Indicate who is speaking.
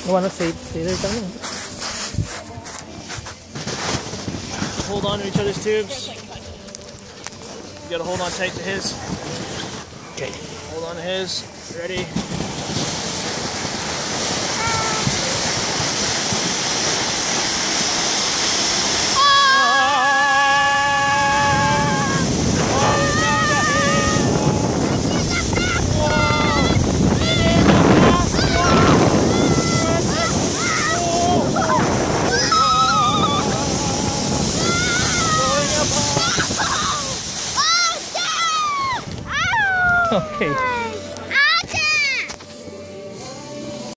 Speaker 1: You want to stay there, tell me.
Speaker 2: Hold on to each other's tubes. You gotta hold on tight to his.
Speaker 1: Okay.
Speaker 2: Hold on to his. Ready?
Speaker 1: Okay.